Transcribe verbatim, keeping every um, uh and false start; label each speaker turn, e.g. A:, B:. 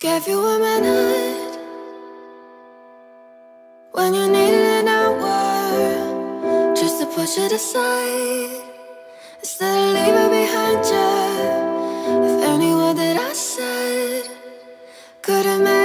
A: Gave you a minute when you needed an hour just to push it aside instead of leave it behind you. If any word that I said could have made